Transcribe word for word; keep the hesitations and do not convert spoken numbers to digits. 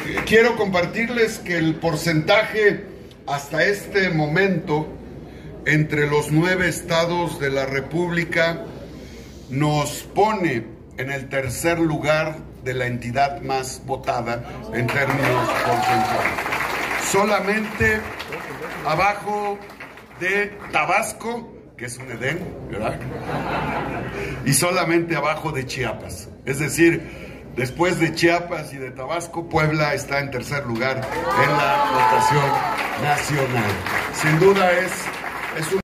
quiero compartirles que el porcentaje hasta este momento entre los nueve estados de la República nos pone en el tercer lugar de la entidad más votada en términos porcentuales. Solamente abajo de Tabasco, que es un Edén, ¿verdad? Y solamente abajo de Chiapas. Es decir, después de Chiapas y de Tabasco, Puebla está en tercer lugar en la votación nacional. Sin duda es, es un